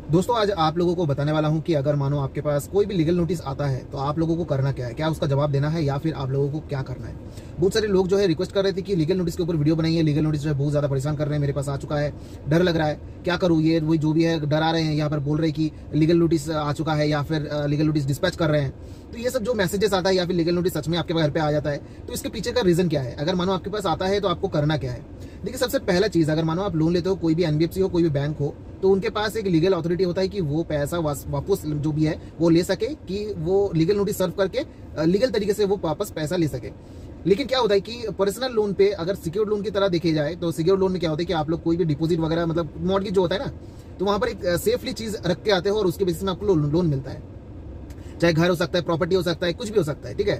दोस्तों आज आप लोगों को बताने वाला हूं कि अगर मानो आपके पास कोई भी लीगल नोटिस आता है तो आप लोगों को करना क्या है, क्या उसका जवाब देना है या फिर आप लोगों को क्या करना है। बहुत सारे लोग जो है रिक्वेस्ट कर रहे थे कि लीगल नोटिस के ऊपर वीडियो बनाइए, लीगल नोटिस जो है बहुत ज्यादा परेशान कर रहे हैं, मेरे पास आ चुका है, डर लग रहा है, क्या करूँ, ये वही जो भी है डरा रहे हैं, यहाँ पर बोल रहे हैं कि लीगल नोटिस आ चुका है या फिर लीगल नोटिस डिस्पैच कर रहे हैं। तो ये सब जो मैसेजेस आता है या फिर लीगल नोटिस सच में आपके घर पे आ जाता है, तो इसके पीछे का रीजन क्या है, अगर मानो आपके पास आता है तो आपको करना क्या है। देखिए सबसे पहला चीज, अगर मानो आप लोन लेते हो, कोई भी एनबीएफसी हो, कोई भी बैंक हो, तो उनके पास एक लीगल अथॉरिटी होता है कि वो पैसा वापस जो भी है वो ले सके, कि वो लीगल नोटिस सर्व करके लीगल तरीके से वो वापस पैसा ले सके। लेकिन क्या होता है कि पर्सनल लोन पे अगर सिक्योर्ड लोन की तरह देखे जाए तो सिक्योर्ड लोन में क्या होता है कि आप लोग कोई भी डिपॉजिट वगैरह मतलब मॉर्गेज जो होता है ना, तो वहां पर एक सेफली चीज रख के आते हो और उसके बेसिस में आपको लोन मिलता है, चाहे घर हो सकता है, प्रॉपर्टी हो सकता है, कुछ भी हो सकता है, ठीक है।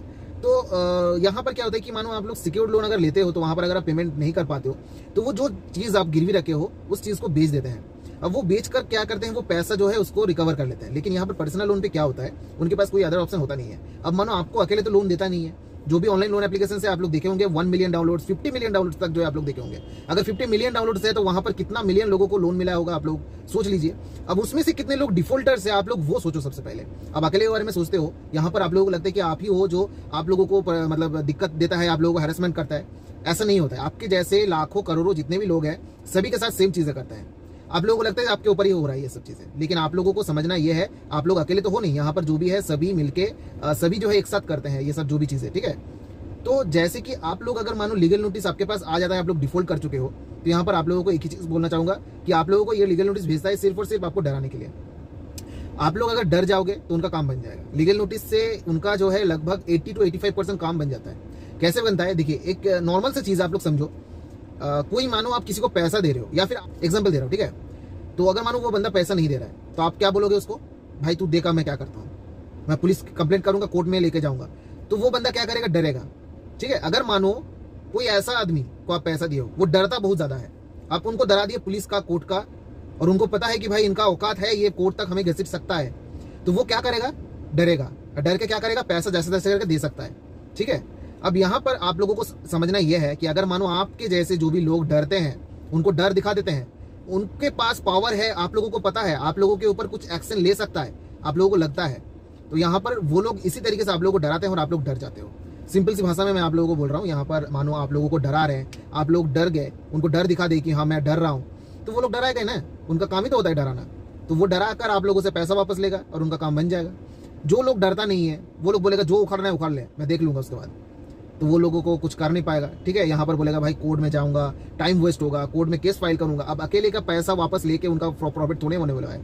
तो यहाँ पर क्या होता है कि मानो आप लोग सिक्योर्ड लोन अगर लेते हो तो वहां पर अगर आप पेमेंट नहीं कर पाते हो तो वो जो चीज आप गिरवी रखे हो उस चीज को बेच देते हैं। अब वो बेचकर क्या करते हैं, वो पैसा जो है उसको रिकवर कर लेते हैं। लेकिन यहाँ पर पर्सनल लोन पे क्या होता है, उनके पास कोई अदर ऑप्शन होता नहीं है। अब मानो आपको अकेले तो लोन देता नहीं है, जो भी ऑनलाइन लोन एप्लीकेशन से आप लोग देखे होंगे 1 मिलियन डाउनलोड्स, 50 मिलियन डाउनलोड्स तक जो है आप लोग देखे होंगे। अगर 50 मिलियन डाउनलोड्स है तो वहां पर कितना मिलियन लोगों को लोन मिला होगा आप लोग सोच लीजिए। अब उसमें से कितने लोग डिफॉल्टर्स है आप लोग वो सोचो सबसे पहले। अब अकेले के बारे में सोचते हो, यहाँ पर आप लोगों को लगता है कि आप ही हो जो आप लोगों को मतलब दिक्कत देता है, आप लोगों को हैरेसमेंट करता है। ऐसा नहीं होता है, आपके जैसे लाखों करोड़ों जितने भी लोग हैं सभी के साथ सेम चीजें करता है। आप लोगों को लगता है आपके ऊपर ही हो रहा है ये सब चीजें, लेकिन आप लोगों को समझना ये है, आप लोग अकेले तो हो नहीं, यहाँ पर जो भी है सभी मिलके सभी जो है एक साथ करते हैं ये सब जो भी चीजें, ठीक है। तो जैसे कि आप लोग अगर मानो लीगल नोटिस आपके पास आ जाता है, आप लोग डिफॉल्ट कर चुके हो, तो यहाँ पर आप लोगों को एक ही चीज बोलना चाहूंगा कि आप लोगों को ये लीगल नोटिस भेजता है सिर्फ और सिर्फ आपको डराने के लिए। आप लोग अगर डर जाओगे तो उनका काम बन जाएगा। लीगल नोटिस से उनका जो है लगभग 80 to 85% काम बन जाता है। कैसे बनता है, देखिए एक नॉर्मल सी चीज आप लोग समझो, कोई मानो आप किसी को पैसा दे रहे हो या फिर एग्जाम्पल दे रहा हो, ठीक है। तो अगर मानो वो बंदा पैसा नहीं दे रहा है तो आप क्या बोलोगे उसको, भाई तू देखा मैं क्या करता हूँ, मैं पुलिस कंप्लेंट करूंगा, कोर्ट में लेके जाऊंगा। तो वो बंदा क्या करेगा, डरेगा, ठीक है। अगर मानो कोई ऐसा आदमी को आप पैसा दिए हो, वो डरता बहुत ज्यादा है, आप उनको डरा दिए पुलिस का, कोर्ट का, और उनको पता है कि भाई इनका औकात है, ये कोर्ट तक हमें घसीट सकता है, तो वो क्या करेगा, डरेगा। डर के क्या करेगा, पैसा जैसे तैसे करके दे सकता है, ठीक है। अब यहाँ पर आप लोगों को समझना यह है कि अगर मानो आपके जैसे जो भी लोग डरते हैं, उनको डर दिखा देते हैं, उनके पास पावर है, आप लोगों को पता है, आप लोगों के ऊपर कुछ एक्शन ले सकता है, आप लोगों को लगता है, तो यहाँ पर वो लोग इसी तरीके से आप लोगों को डराते हैं और आप लोग डर जाते हो। सिंपल सी भाषा में मैं आप लोगों को बोल रहा हूँ, यहाँ पर मानो आप लोगों को डरा रहे हैं, आप लोग डर गए, उनको डर दिखा दे कि हाँ मैं डर रहा हूँ, तो वो लोग डराएगा ना, उनका काम ही तो होता है डराना। तो वो डरा कर आप लोगों से पैसा वापस लेगा और उनका काम बन जाएगा। जो लोग डरता नहीं है वो लोग बोलेगा जो उखाड़ना है उखाड़ ले, मैं देख लूंगा उसके बाद, तो वो लोगों को कुछ कर नहीं पाएगा, ठीक है। यहाँ पर बोलेगा भाई कोर्ट में जाऊंगा, टाइम वेस्ट होगा, कोर्ट में केस फाइल करूंगा। अब अकेले का पैसा वापस लेके उनका प्रॉफिट थोड़े होने वाला है,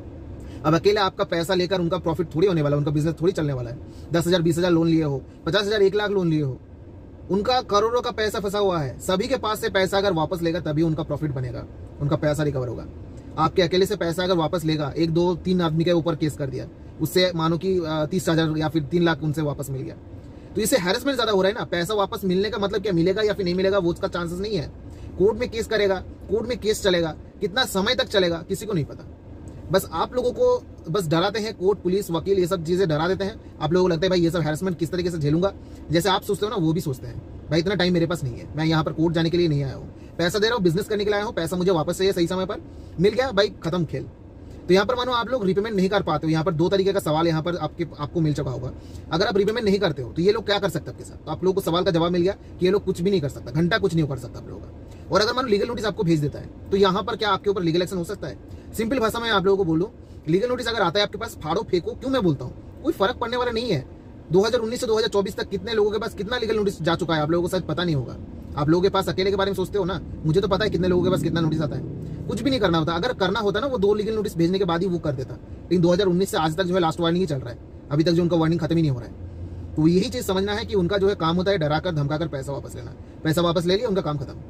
अब अकेले आपका पैसा लेकर उनका प्रॉफिट थोड़ी होने वाला है, उनका बिजनेस थोड़ी चलने वाला है। 10,000 20,000 लोन लिए हो, 50,000 1 लाख लोन लिए हो, उनका करोड़ों का पैसा फंसा हुआ है, सभी के पास से पैसा अगर वापस लेगा तभी उनका प्रॉफिट बनेगा, उनका पैसा रिकवर होगा। आपके अकेले से पैसा अगर वापस लेगा, 1 2 3 आदमी के ऊपर केस कर दिया, उससे मानो कि 30,000 या फिर 3 लाख उनसे वापस मिल गया, तो इससे हैरेसमेंट ज्यादा हो रहा है ना। पैसा वापस मिलने का मतलब क्या, मिलेगा या फिर नहीं मिलेगा वो उसका चांसेस नहीं है। कोर्ट में केस करेगा, कोर्ट में केस चलेगा, कितना समय तक चलेगा किसी को नहीं पता। बस आप लोगों को बस डराते हैं, कोर्ट पुलिस वकील ये सब चीजें डरा देते हैं। आप लोगों को लगता है भाई ये सब हैरेसमेंट किस तरीके से झेलूंगा, जैसे आप सोचते हो ना वो भी सोचते हैं, भाई इतना टाइम मेरे पास नहीं है, मैं यहाँ पर कोर्ट जाने के लिए नहीं आया हूँ, पैसा दे रहा हूँ, बिजनेस करने के लिए आया हूँ, पैसा मुझे वापस चाहिए, सही समय पर मिल गया, भाई खत्म खेल। तो यहाँ पर मानो आप लोग रिपेमेंट नहीं कर पाते हो, यहाँ पर 2 तरीके का सवाल यहाँ पर आपको मिल चुका होगा। अगर आप रिपेमेंट नहीं करते हो तो ये लोग क्या कर सकते हैं आपके साथ, तो आप लोगों को सवाल का जवाब मिल गया कि ये लोग कुछ भी नहीं कर सकता, घंटा कुछ नहीं कर सकता आप लोगों का। और अगर मानो लीगल नोटिस आपको भेज देता है तो यहाँ पर क्या आपके ऊपर लीगल एक्शन हो सकता है। सिंपल भाषा में आप लोगों को बोलूं, लीगल नोटिस अगर आता है आपके पास, फाड़ो फेंको, क्यों मैं बोलता हूँ, कोई फर्क पड़ने वाला नहीं है। 2019 से 2024 तक कितने लोगों के पास कितना लीगल नोटिस जा चुका है आप लोगों को शायद पता नहीं होगा। आप लोगों के पास अकेले के बारे में सोचते हो ना, मुझे तो पता है कितने लोगों के पास कितना नोटिस आता है। कुछ भी नहीं करना होता, अगर करना होता ना वो 2 लीगल नोटिस भेजने के बाद ही वो कर देता, लेकिन 2019 से आज तक जो है लास्ट वार्निंग ही चल रहा है, अभी तक जो उनका वार्निंग खत्म ही नहीं हो रहा है। तो यही चीज समझना है कि उनका जो है काम होता है डराकर धमकाकर पैसा वापस लेना, पैसा वापस ले लिया उनका काम खत्म।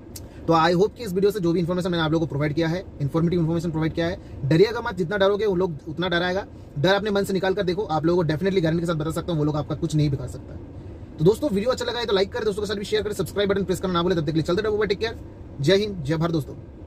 तो आई होप कि इस वीडियो से जो भी इन्फॉर्मेशन मैंने आप लोगों को प्रोवाइड किया है, इन्फॉर्मेटिव इन्फॉर्मेशन प्रोवाइड किया है। डरिएगा मत, जितना डरोगे वो लोग उतना डराएगा। डर अपने मन से निकाल कर देखो, आप लोगों को डेफिनेटली गारंटी के साथ बता सकता हूं वो लोग आपका कुछ नहीं बिगाड़ सकता। तो दोस्तों वीडियो अच्छा लगा है तो लाइक करें, दोस्तों के साथ भी शेयर करें, सब्सक्राइब बटन प्रेस करना ना भूलें। तब तक के लिए चलते रहो, टेक केयर, जय हिंद जय भारत दोस्तों।